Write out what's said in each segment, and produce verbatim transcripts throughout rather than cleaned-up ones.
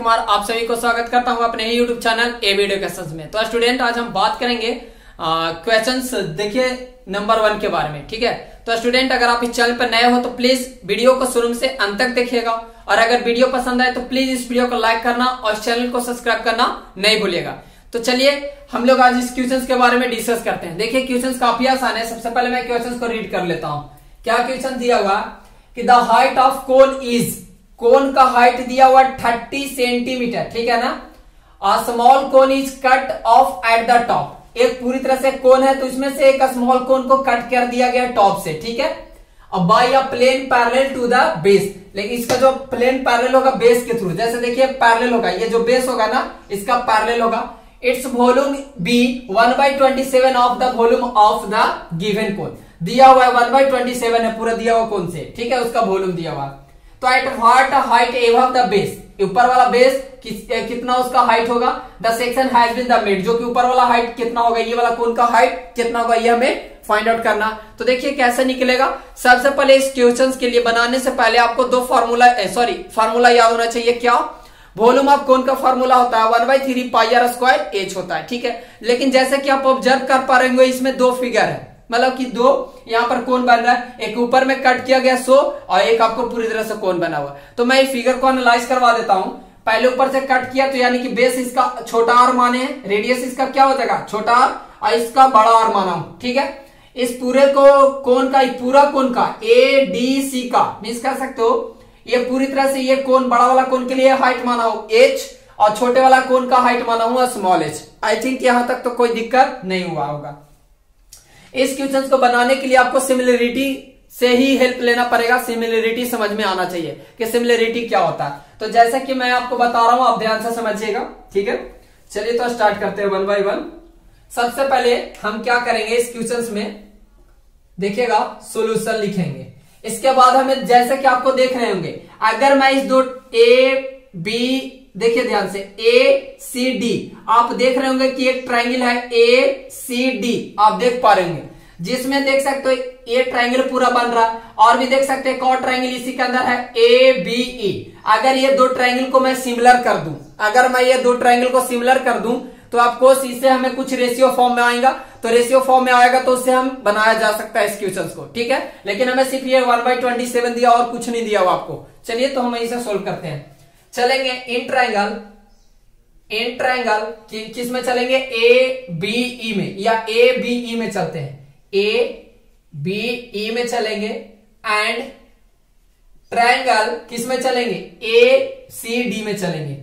कुमार आप सभी को स्वागत करता हूं अपने ही यूट्यूब चैनल ए वीडियो क्वेश्चंस में। तो स्टूडेंट आज हम बात करेंगे क्वेश्चंस देखिए नंबर वन के बारे में, ठीक है। तो स्टूडेंट अगर आप इस चैनल पर नए हो तो प्लीज वीडियो को शुरू से अंत तक देखिएगा और अगर वीडियो पसंद आए तो प्लीज इस वीडियो को लाइक करना और चैनल को सब्सक्राइब करना नहीं भूलिएगा। तो चलिए हम लोग आज इस क्वेश्चंस के बारे में डिस्कस करते हैं। देखिए क्वेश्चंस काफी आसान है। सबसे पहले मैं क्वेश्चंस को रीड कर लेता हूं। क्या क्वेश्चन दिया हुआ कि the height of cone is, cone का हाइट दिया हुआ थर्टी सेंटीमीटर, ठीक है ना। A small cone is cut off at the top, एक पूरी तरह से कोन है तो इसमें से एक स्मॉल कोन को कट कर दिया गया टॉप से, ठीक है। अब by a plane parallel to the base, लेकिन इसका जो प्लेन पैरेलल होगा बेस के थ्रू, जैसे देखिए पैरेलल होगा, ये जो बेस होगा ना इसका पैरेलल होगा। Its volume be one by twenty seven of the volume of the given cone, दिया हुआ है वन बाई ट्वेंटी सेवन है पूरा दिया हुआ कोन से, ठीक है, उसका वॉल्यूम दिया हुआ। तो at what height above the base, ऊपर वाला बेस कि, कितना उसका हाइट होगा। The section has been the made, जो कि ऊपर वाला हाइट कितना होगा, ये वाला कोन का हाइट कितना होगा ये हमें फाइंड आउट करना। तो देखिए कैसे निकलेगा। सबसे पहले इस क्वेश्चन के लिए बनाने से पहले आपको दो फॉर्मूला सॉरी फॉर्मूला याद होना चाहिए। क्या वॉल्यूम ऑफ कोन का फॉर्मूला होता है one by three pi r square h होता है, ठीक है। लेकिन जैसे कि आप ऑब्जर्व कर पा रहे होंगे इसमें दो फिगर है, मतलब कि दो यहां पर कोन बन रहा है, एक ऊपर में कट किया गया सो और एक आपको पूरी तरह से कोन बना हुआ। तो मैं इस फिगर को एनालाइज करवा देता हूं। पहले ऊपर से कट किया तो यानी कि बेस इसका छोटा आर माने हैं, रेडियस इसका क्या हो जाएगा छोटा आर और इसका बड़ा आर माना हूं, ठीक है। इस पूरे को कोन का पूरा कोन का ए डी सी का मीन्स कर सकते हो ये पूरी तरह से ये कोन बड़ा वाला कोन के लिए हाइट माना हो एच और छोटे वाला कोन का हाइट माना हुआ स्मॉल एच। आई थिंक यहां तक तो कोई दिक्कत नहीं हुआ होगा। इस क्वेश्चन को बनाने के लिए आपको सिमिलरिटी से ही हेल्प लेना पड़ेगा। सिमिलरिटी समझ में आना चाहिए कि सिमिलरिटी क्या होता है। तो जैसा कि मैं आपको बता रहा हूं आप ध्यान से समझिएगा, ठीक है। चलिए तो स्टार्ट करते हैं वन बाय वन। सबसे पहले हम क्या करेंगे इस क्वेश्चन में, देखिएगा सोल्यूशन लिखेंगे। इसके बाद हमें जैसे कि आपको देख रहे होंगे अगर मैं इस दो ए बी, देखिए ध्यान से ए सी डी, आप देख रहे होंगे कि एक ट्राइंगल है ए सी डी, आप देख पा रहे होंगे, जिसमें देख सकते हो ये ट्राइंगल पूरा बन रहा है और भी देख सकते हैं एक और ट्राइंगल इसी के अंदर है ए बी ई। अगर ये दो ट्राइंगल को मैं सिमिलर कर दूं, अगर मैं ये दो ट्राइंगल को सिमिलर कर दूं तो आपको इससे हमें कुछ रेशियो फॉर्म में आएगा, तो रेशियो फॉर्म में आएगा तो उससे हम बनाया जा सकता है इस क्वेश्चन को, ठीक है। लेकिन हमें सिर्फ ये वन बाई ट्वेंटी सेवन दिया और कुछ नहीं दिया हुआ आपको। चलिए तो हम इसे सोल्व करते हैं। चलेंगे इन ट्राइंगल, इन ट्राइंगल कि, किस में चलेंगे ए बी ई में या ए बी ई में चलते हैं, ए बी ई में चलेंगे एंड ट्राइंगल किस में चलेंगे ए सी डी में चलेंगे,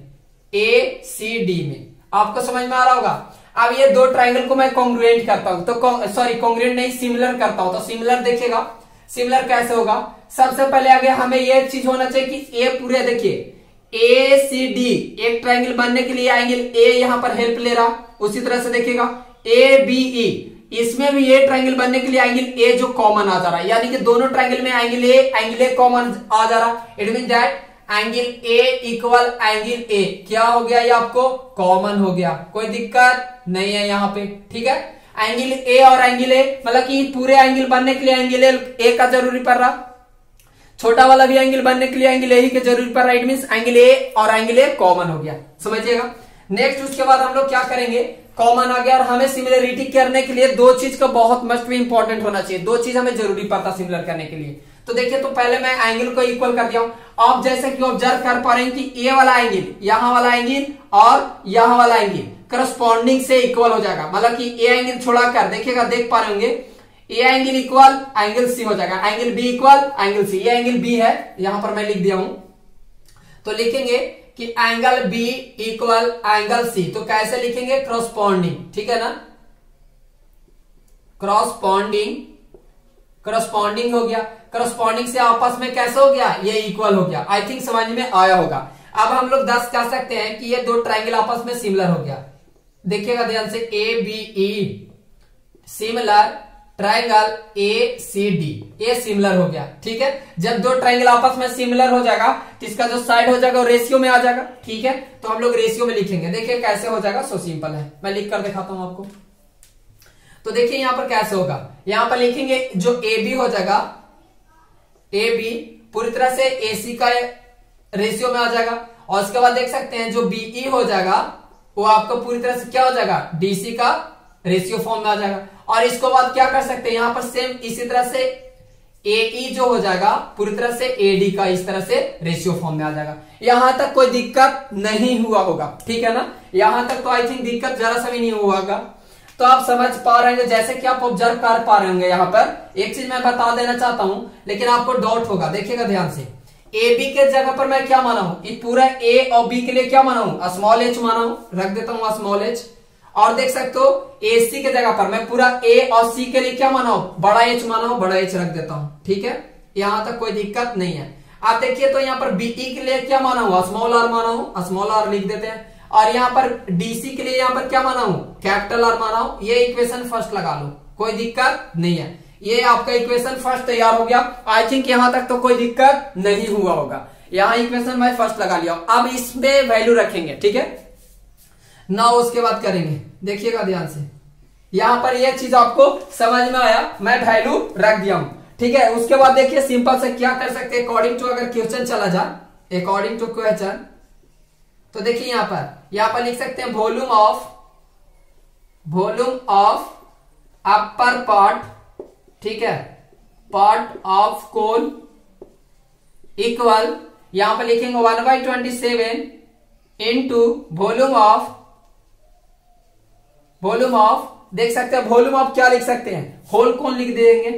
ए सी डी में। आपको समझ में आ रहा होगा। अब ये दो ट्राइंगल को मैं कॉन्ग्रुएंट करता हूं, तो सॉरी कॉन्ग्रुएंट नहीं सिमिलर करता हूं। तो सिमिलर देखिएगा सिमिलर कैसे होगा। सबसे पहले आगे हमें ये चीज होना चाहिए कि ए पूरे देखिए ए सी डी एक ट्राइंगल बनने के लिए एंगल ए यहां पर हेल्प ले रहा, उसी तरह से देखिएगा ए बी ई इसमें भी ये ट्राइंगल बनने के लिए एंगल ए जो कॉमन आ जा रहा है, यानी कि दोनों ट्राइंगल में angle A angle A common आ जा रहा। It mean that angle A equal angle A क्या हो गया, ये आपको कॉमन हो गया, कोई दिक्कत नहीं है यहाँ पे, ठीक है। एंगल ए और एंगल ए मतलब कि पूरे एंगल बनने के लिए एंगल ए का जरूरी पड़ रहा, छोटा वाला भी एंगल बनने के लिए एंगल ए ही के जरूरी पड़ रहा। इट मींस एंगल ए और एंगल ए कॉमन हो गया, समझिएगा। नेक्स्ट उसके बाद हम लोग क्या करेंगे, कॉमन आ गया और हमें सिमिलरिटी करने के लिए दो चीज का बहुत मस्ट भी इंपॉर्टेंट होना चाहिए, दो चीज हमें जरूरी पड़ता सिमिलर करने के लिए। तो देखिए तो पहले मैं एंगल को इक्वल कर दिया हूं। आप जैसे कि ऑब्जर्व कर पा रहे हैं कि ए वाला एंगल यहां वाला एंगल और यहां वाला एंगल करस्पॉन्डिंग से इक्वल हो जाएगा, मतलब कि ए एंगल छोड़ा कर देखिएगा देख पा रहे होंगे A angle equal angle C हो जाएगा, angle B equal angle C. ये एंगल बी है यहां पर मैं लिख दिया हूं, तो लिखेंगे कि angle B equal angle C. तो कैसे लिखेंगे करस्पॉन्डिंग, ठीक है ना, करस्पॉन्डिंग करस्पॉन्डिंग हो गया। करस्पॉन्डिंग से आपस में कैसे हो गया, ये इक्वल हो गया। आई थिंक समझ में आया होगा। अब हम लोग दस कह सकते हैं कि ये दो ट्राइंगल आपस में सिमिलर हो गया। देखिएगा ध्यान से A B E similar triangle A C D, ये सिमिलर हो गया, ठीक है। जब दो ट्राइंगल आपस में सिमिलर हो जाएगा तो इसका जो साइड हो जाएगा वो रेशियो में आ जाएगा, ठीक है। तो हम लोग रेशियो में लिखेंगे, देखिए कैसे हो जाएगा, सो सिंपल है, मैं लिख कर दिखाता हूं आपको। तो देखिए यहां पर कैसे होगा, यहां पर लिखेंगे जो ए बी हो जाएगा, ए बी पूरी तरह से ए सी का रेशियो में आ जाएगा और उसके बाद देख सकते हैं जो बीई हो जाएगा वो आपका पूरी तरह से क्या हो जाएगा, डीसी का रेशियो फॉर्म में आ जाएगा। और इसको बाद क्या कर सकते हैं, यहां पर सेम इसी तरह से एई जो हो जाएगा पूरी तरह से एडी का इस तरह से रेशियो फॉर्म में आ जाएगा। यहां तक कोई दिक्कत नहीं हुआ होगा, ठीक है ना, यहां तक तो आई थिंक दिक्कत जरा सा भी नहीं हुआ होगा। तो आप समझ पा रहे हैं, जैसे कि आप ऑब्जर्व कर पा रहे होंगे। यहाँ पर एक चीज मैं बता देना चाहता हूं लेकिन आपको डाउट होगा, देखिएगा ध्यान से। ए बी के जगह पर मैं क्या माना हूं, ये पूरा ए और बी के लिए क्या माना हूं, स्मॉल एच माना हूं, रख देता हूं स्मॉल एच। और देख सकते हो ए सी के जगह पर मैं पूरा ए और सी के लिए क्या माना हूं, बड़ा एच माना हूं, बड़ा एच रख देता हूं, ठीक है, यहां तक कोई दिक्कत नहीं है। आप देखिए तो यहाँ पर बीई के लिए क्या माना हूं, स्मॉल आर माना हूं, स्मॉल आर लिख देते हैं। और यहाँ पर डीसी के लिए यहाँ पर क्या माना हूं, कैपिटल आर माना हूं। ये इक्वेशन फर्स्ट लगा लो, कोई दिक्कत नहीं है। ये आपका इक्वेशन फर्स्ट तैयार हो गया। आई थिंक यहां तक तो कोई दिक्कत नहीं हुआ होगा। यहाँ इक्वेशन मैं फर्स्ट लगा लिया। अब इसमें वैल्यू रखेंगे, ठीक है ना, उसके बाद करेंगे, देखिएगा ध्यान से। यहां पर यह चीज आपको समझ में आया, मैं वैल्यू रख दिया हूं, ठीक है। उसके बाद देखिए सिंपल से क्या कर सकते हैं, अकॉर्डिंग टू अगर क्वेश्चन चला जाए, अकॉर्डिंग टू क्वेश्चन, तो देखिए यहां पर यहां पर लिख सकते हैं volume of volume of upper part, ठीक है, पार्ट ऑफ कोन इक्वल, यहां पर लिखेंगे one by twenty seven into volume of volume of देख सकते हैं वॉल्यूम ऑफ क्या लिख सकते हैं, होल कोन लिख देंगे,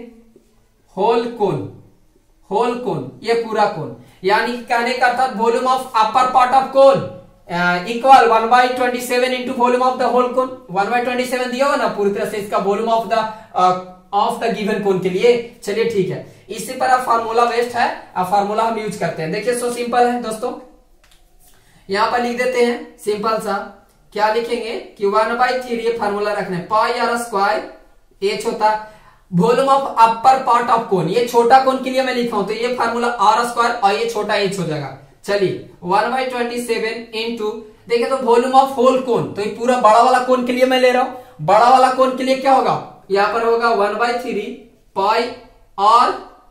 होल कोन, होल कोन, ये पूरा कोन, यानी कहने का अर्थात volume of upper part of cone equal one by twenty seven into volume of the whole cone. One by twenty seven दिया हो ना पूरी तरह से इसका volume of the of the given cone के लिए। चलिए ठीक है, इसी पर अब फार्मूला बेस्ड है, अब फार्मूला हम यूज करते हैं। देखिए सो सिंपल है दोस्तों, यहां पर लिख देते हैं सिंपल सा, क्या लिखेंगे कि वन बाई थ्री फार्मूला रखना है, पाई आर स्क्वायर एच होता है volume of upper part of cone, ये छोटा कोन के लिए मैं लिखा हूं तो ये फार्मूला आर स्क्वायर और ये छोटा एच हो जाएगा। चलिए one by twenty seven into देखिए तो वॉल्यूम ऑफ होल कोन, तो ये पूरा बड़ा वाला कोन के लिए मैं ले रहा हूं, बड़ा वाला कोन के लिए क्या होगा, यहां पर होगा one by three pi r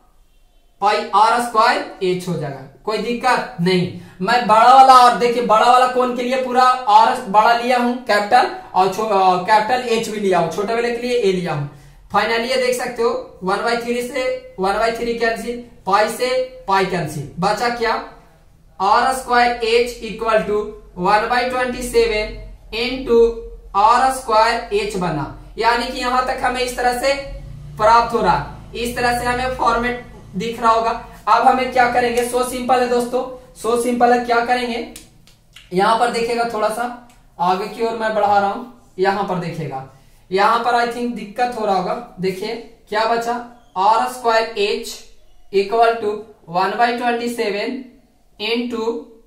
pi r square h हो जाएगा, कोई दिक्कत नहीं। मैं बड़ा वाला और देखिए बड़ा वाला कोन के लिए पूरा आर बड़ा लिया हूं कैपिटल और कैपिटल एच भी लिया हूं, छोटे वाले के लिए ए लिया हूं। फाइनली ये देख सकते हो वन बाई थ्री से one by three cancel, pi से पाई कैंसिल, बचा क्या r square h equal to one by twenty seven into r square h बना, यानी कि यहां तक हमें इस तरह से प्राप्त हो रहा है, इस तरह से हमें फॉर्मेट दिख रहा होगा। अब हमें क्या करेंगे, सो सिंपल है दोस्तों, सो सिंपल है, क्या करेंगे यहां पर देखिएगा, थोड़ा सा आगे की ओर मैं बढ़ा रहा हूं, यहां पर देखिएगा, यहां पर आई थिंक दिक्कत हो रहा होगा। देखिए क्या बचा, r square h equal to one by twenty seven into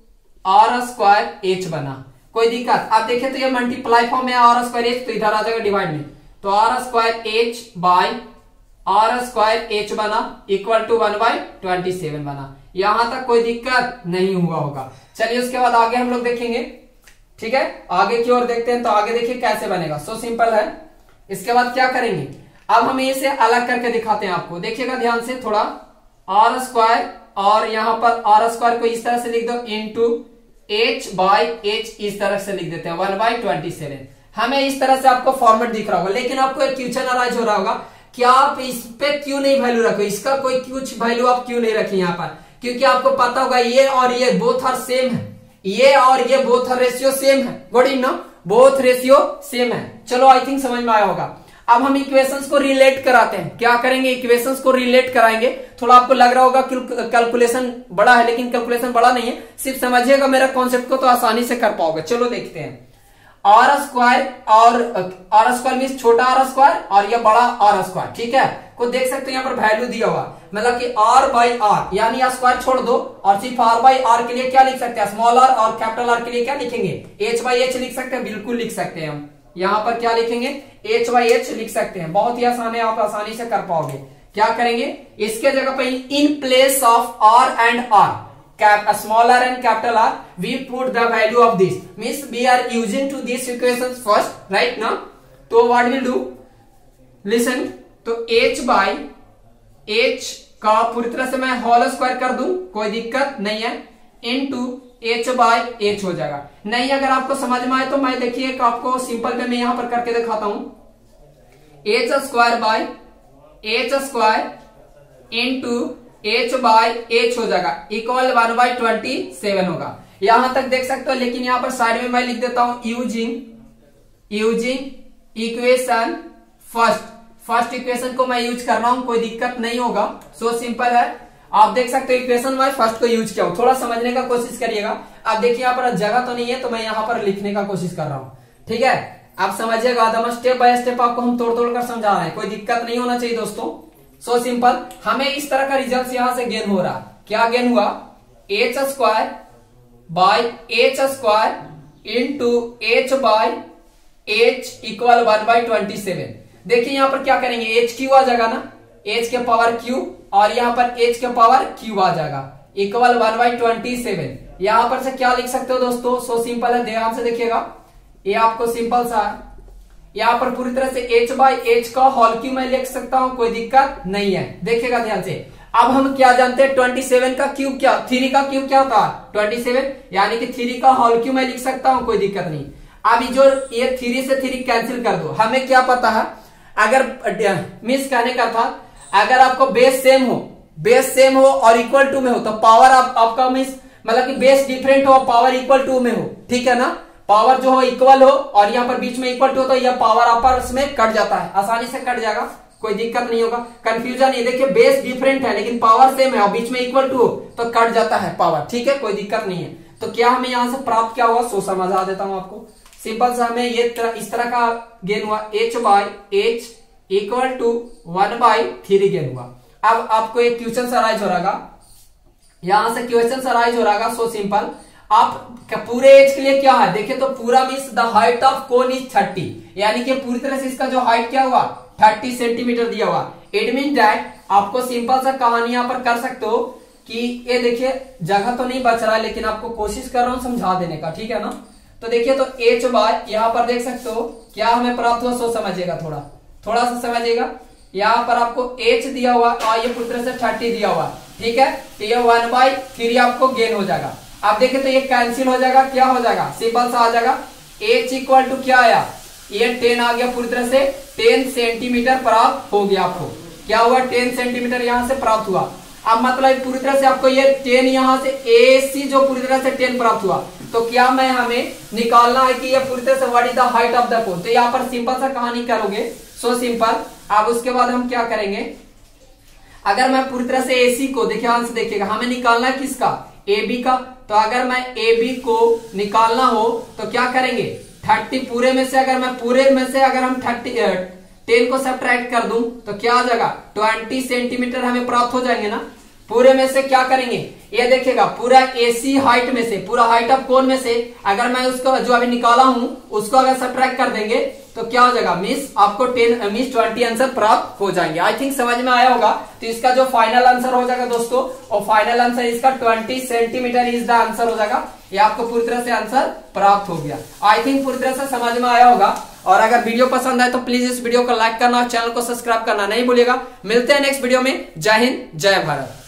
r square h बना, कोई दिक्कत। अब देखिए तो ये मल्टीप्लाई फॉर्म में आर स्क्वायर एच, तो इधर आ जाएगा डिवाइड में, तो r square h by r square h बना equal to one by twenty seven बना, यहां तक कोई दिक्कत नहीं हुआ होगा। चलिए उसके बाद आगे हम लोग देखेंगे, ठीक है, आगे की ओर देखते हैं। तो आगे देखिए कैसे बनेगा, सो सिंपल है। इसके बाद क्या करेंगे, अब हम इसे अलग करके दिखाते हैं आपको, देखिएगा ध्यान से थोड़ा, आर स्क्वायर और यहां पर आर स्क्वायर को इस तरह से लिख दो इंटू एच बाई एच इस तरह से लिख देते हैं वन बाई ट्वेंटी सेवन। हमें इस तरह से आपको फॉर्मेट दिख रहा होगा, लेकिन आपको एक क्वेश्चन अराइज हो रहा होगा कि आप इस पे क्यों नहीं वैल्यू रखो, इसका कोई कुछ वैल्यू आप क्यों नहीं रखे यहाँ पर, क्योंकि आपको पता होगा ये और ये बोथ आर सेम है, ये और ये बोथ आर रेशियो सेम है, गुड इन नो, बोथ रेशियो सेम है। चलो आई थिंक समझ में आया होगा। अब हम इक्वेशंस को रिलेट कराते हैं, क्या करेंगे, इक्वेशंस को रिलेट कराएंगे। थोड़ा आपको लग रहा होगा कैलकुलेशन बड़ा है, लेकिन कैलकुलेशन बड़ा नहीं है, सिर्फ समझिएगा मेरा कॉन्सेप्ट को तो आसानी से कर पाओगे। चलो देखते हैं, आर स्क्वायर और आर स्क्वायर मीन छोटा आर स्क्वायर और ये बड़ा आर स्क्वायर, ठीक है, को देख सकते हो यहाँ पर वैल्यू दिया हुआ, मतलब कि आर बाई आर, यानी स्क्वायर छोड़ दो और सिर्फ आर बाई आर के लिए क्या लिख सकते हैं, स्मॉल आर, और कैपिटल आर के लिए क्या लिखेंगे, एच बाई एच लिख सकते हैं, बिल्कुल लिख सकते हैं हम। यहाँ पर क्या लिखेंगे, एच बाई एच लिख सकते हैं, बहुत ही आसान है, आप आसानी से कर पाओगे। क्या करेंगे, इसके जगह पे in place of r and r, cap small r and capital R, we put the value of this, means we are using to these equations first, right now. तो what we'll do, listen, तो h by h का पूरी तरह से मैं whole square कर दूं, कोई दिक्कत नहीं है, इनटू एच बाई एच हो जाएगा। नहीं अगर आपको समझ में आए तो मैं देखिए आपको सिंपल में मैं यहां पर करके दिखाता हूं। H square by h square into h by h हो जाएगा equal one by twenty seven होगा। यहां तक देख सकते हो, लेकिन यहां पर साइड में मैं लिख देता हूं using using equation first. First equation को मैं यूज कर रहा हूं, कोई दिक्कत नहीं होगा, सो सिंपल है। आप देख सकते हो इक्वेशन में फर्स्ट को यूज किया हूं, थोड़ा समझने का कोशिश करिएगा। आप देखिए यहाँ पर जगह तो नहीं है तो मैं यहाँ पर लिखने का कोशिश कर रहा हूं, ठीक है। आप समझिएगा, एकदम स्टेप बाय स्टेप आपको हम तोड़ तोड़ कर समझा रहे हैं, कोई दिक्कत नहीं होना चाहिए दोस्तों। सो सिंपल, हमें इस तरह का रिजल्ट यहां से गेन हो रहा। क्या गेन हुआ? H square by h square into h by h equal one by twenty seven. देखिए यहाँ पर क्या करेंगे, एच क्यू आ जाएगा ना, एच के पावर क्यू, और यहाँ पर एच के पावर क्यू आ जाएगा equal one by twenty seven. यहां पर से क्या लिख सकते हो दोस्तों? सो सिंपल है, ध्यान से देखिएगा, ये आपको सिंपल सा यहाँ पर पूरी तरह से एच बाई एच का होल क्यू मैं लिख सकता हूं, कोई दिक्कत नहीं है। देखिएगा ध्यान से। अब हम क्या जानते हैं, सत्ताईस का क्यूब क्या, थ्री का क्यूब क्या होता है सत्ताईस, यानी कि थ्री का होल क्यूब मैं लिख सकता हूं, कोई दिक्कत नहीं। अब जो ये थ्री से थ्री कैंसिल कर दो। हमें क्या पता है, अगर मिस कहने का था, अगर आपको बेस सेम हो, बेस सेम हो और इक्वल टू में हो तो पावर आप, आपका मिस मतलब कि बेस डिफरेंट हो, पावर इक्वल टू में हो, ठीक है ना। पावर जो हो इक्वल हो और यहाँ पर बीच में इक्वल टू हो तो यह पावर आपस में कट जाता है, आसानी से कट जाएगा, कोई दिक्कत नहीं होगा, कंफ्यूजन नहीं। देखिए बेस डिफरेंट है लेकिन पावर सेम है और बीच में इक्वल टू हो तो कट जाता है पावर, ठीक है, कोई दिक्कत नहीं है। तो क्या हमें यहां से प्राप्त क्या हुआ, सो समझा देता हूं आपको। सिंपल से हमें ये तरह, इस तरह का गेन हुआ, h by h equal to one by three gain हुआ। अब आपको एक क्वेश्चन अराइज हो रहा, यहां से क्वेश्चन अराइज हो रहा। सो सिंपल, आप पूरे एज के लिए क्या है, देखिए तो पूरा means the height of cone is thirty, यानी कि पूरी तरह से इसका जो हाइट क्या हुआ तीस सेंटीमीटर दिया हुआ। इट मीन दैट आपको सिंपल सा कहानी यहां पर कर सकते हो कि ये देखिए जगह तो नहीं बच रहा है लेकिन आपको कोशिश कर रहा हूं समझा देने का, ठीक है ना। तो देखिए तो एच बाय यहां पर देख सकते हो क्या हमें प्राप्त हुआ, सो समझिएगा, थोड़ा थोड़ा सा समझिएगा। यहाँ पर आपको एच दिया हुआ और ये पूरी तरह से थर्टी दिया हुआ, ठीक है। तो ये वन बाई थ्री आपको गेन हो जाएगा। आप देखिए तो ये कैंसिल हो जाएगा, क्या हो जाएगा, सिंपल सा आ जाएगा, एच इक्वल टू क्या आया, ये टेन आ गया, पूरी तरह से टेन सेंटीमीटर प्राप्त हो गया। आपको क्या हुआ, टेन सेंटीमीटर यहाँ से प्राप्त हुआ। अब मतलब पूरी तरह से आपको ये टेन यहाँ से ए सी जो पूरी तरह से टेन प्राप्त हुआ, तो क्या मैं हमें निकालना है कि ये पूरी तरह से what is the height of the cone. तो यहाँ पर सिंपल सा कहानी करोगे, सो सिंपल। अब उसके बाद हम क्या करेंगे, अगर मैं पूरी तरह से एसी को, देखिए ध्यान से देखिएगा, हमें निकालना है किसका, ए बी का। तो अगर मैं ए बी को निकालना हो तो क्या करेंगे, थर्टी पूरे में से, अगर मैं पूरे में से अगर हम थर्टी टेन को सब्ट्रैक्ट कर दूं तो क्या आ जाएगा, ट्वेंटी सेंटीमीटर हमें प्राप्त हो जाएंगे ना। पूरे में से क्या करेंगे, ये देखिएगा पूरा एसी हाइट में से, पूरा हाइट ऑफ कोन में से अगर मैं उसको जो अभी निकाला हूं उसको अगर सब्ट्रैक्ट कर देंगे तो क्या हो जाएगा, मिस आपको टेन मिस ट्वेंटी आंसर प्राप्त हो जाएंगे। आई थिंक समझ में आया होगा। तो इसका जो फाइनल आंसर हो जाएगा दोस्तों, और फाइनल आंसर इसका twenty centimetre is the answer हो जाएगा। ये आपको पूरी तरह से आंसर प्राप्त हो गया। आई थिंक पूरी तरह से समझ में आया होगा। और अगर वीडियो पसंद आए तो प्लीज इस वीडियो को लाइक करना और चैनल को सब्सक्राइब करना नहीं भूलिएगा। मिलते हैं नेक्स्ट वीडियो में। जय हिंद, जय भारत।